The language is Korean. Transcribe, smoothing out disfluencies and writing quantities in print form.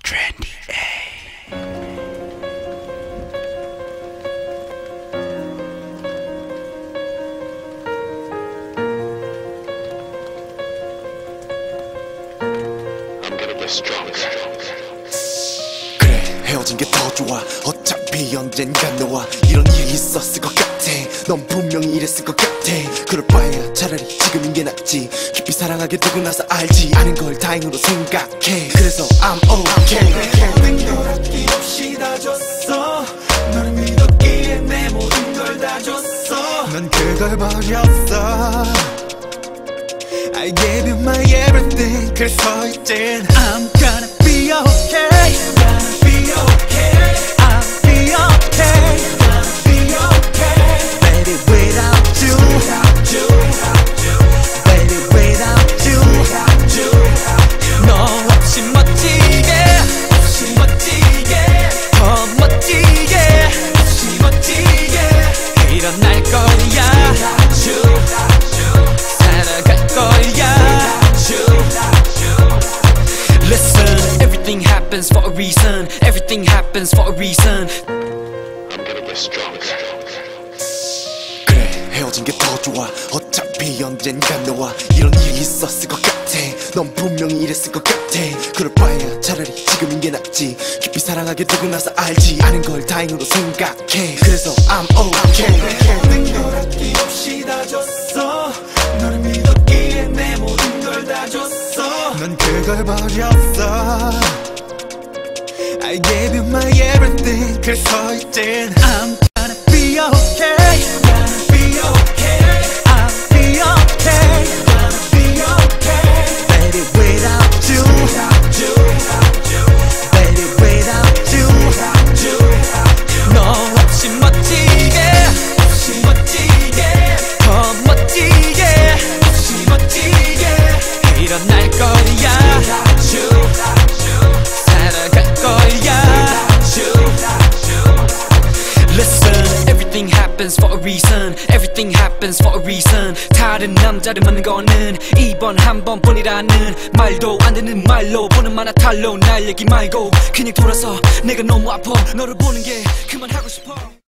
Trendy A. 그래, 헤어진 게 더 좋아. 어차피 언젠가 너와 이런 일이 있었을 것 같아. 넌 분명히 이랬을 것 같아. 그럴 바에야 차라리 지금인 게 낫지. 깊이 사랑하게 되고 나서 알지 않은 걸 다행으로 생각해. 그래서 I'm okay. 걸 아낌없이 다 줬어. 너를 믿었기에 내 모든 걸 다 줬어. 넌 그걸 버렸어. I gave you my everything. 그래서 이젠 I'm gonna be okay. Gonna be okay. I'll be okay. Gonna be okay. Baby without you. Baby without you. 너 없이 멋지게. 없이 멋지게. 더 멋지게. 없이 멋지게. 일어날 거야. 살아갈 거야. Listen, everything happens for a reason. Everything happens for a reason. I'm gonna get stronger. 그래, 헤어진 게 더 좋아. 어차피 언젠가 너와 이런 일이 있었을 것 같아. 넌 분명히 이랬을 것 같아. 그럴 바에야 차라리 지금인 게 낫지. 깊이 사랑하게 되고 나서 알지 않은 걸 다행으로 생각해. 그래서 I'm okay. 모든 걸 아낌없이 다 줬어. 너를 믿었기에 내 모든 걸 다 줬어. 넌 그걸 버렸어. I gave you my everything. 그래서 이젠 I'm gonna be okay. Gonna be okay. I'll be okay. Gonna be okay. Baby without you. Baby without you. 너 없이 멋지게. 없이 멋지게. 더 멋지게. 없이 멋지게. 일어날 거야. 살아갈 거야. Listen, everything happens for a reason. Everything happens for a reason. 다른 남자를 만난 거는 이번 한 번뿐이라는 말도 안 되는 말로 보는 만화 탈로 날 얘기 말고 그냥 돌아서 내가 너무 아파 너를 보는 게 그만하고 싶어.